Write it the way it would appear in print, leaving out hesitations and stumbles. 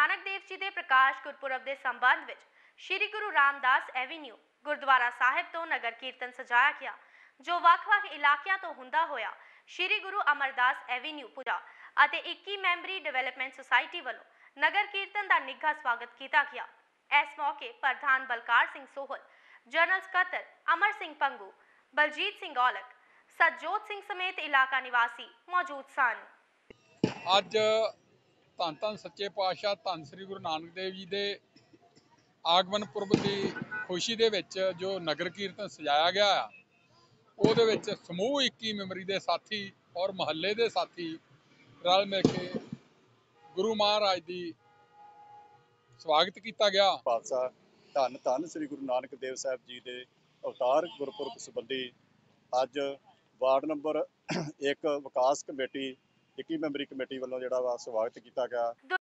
नानक देव जी के प्रकाश गुरपुरब के संबंध में श्री गुरु रामदास एवेन्यू गुरुद्वारा साहिब तो नगर कीर्तन सजाया गया, जो ਵੱਖ-ਵੱਖ इलाकों तो हुंदा होया श्री गुरु अमरदास एवेन्यू पुजा ਅਤੇ 21 मैंबरी डिवेलपमेंट सोसाइटी वालों नगर कीर्तन का निघा स्वागत किया गया। इस मौके प्रधान बलकार सिंह सोहल, जनरल सकत्तर अमर सिंह पंगू, बलजीत सिंह औलख, सतजोत सिंह समेत इलाका निवासी मौजूद सन। ਅੱਜ ਧੰਨ ਧੰਨ ਸੱਚੇ ਪਾਤਸ਼ਾਹ ਧੰਨ ਸ੍ਰੀ ਗੁਰੂ ਨਾਨਕ ਦੇਵ ਜੀ ਦੇ ਆਗਮਨ ਪੁਰਬ ਦੀ ਖੁਸ਼ੀ ਦੇ ਵਿੱਚ ਜੋ ਨਗਰ ਕੀਰਤਨ ਸਜਾਇਆ ਗਿਆ ਆ, ਉਹਦੇ ਵਿੱਚ ਸਮੂਹ 21 ਮੈਂਬਰੀ ਦੇ ਸਾਥੀ ਔਰ ਮਹੱਲੇ ਦੇ ਸਾਥੀ ਰਲ ਮਿਲ ਕੇ ਗੁਰੂ ਮਹਾਰਾਜ ਦੀ ਸਵਾਗਤ ਕੀਤਾ ਗਿਆ। ਖਾਲਸਾ ਧੰਨ ਧੰਨ ਸ੍ਰੀ ਗੁਰੂ ਨਾਨਕ ਦੇਵ ਸਾਹਿਬ ਜੀ ਦੇ ਅਵਤਾਰ ਗੁਰਪੁਰਬ ਸੰਬੰਧੀ ਅੱਜ ਵਾਰਡ ਨੰਬਰ 1 ਵਿਕਾਸ ਕਮੇਟੀ 21 ਮੈਂਬਰੀ ਕਮੇਟੀ ਵੱਲੋਂ ਜਿਹੜਾ ਵਾ ਸਵਾਗਤ ਕੀਤਾ ਗਿਆ।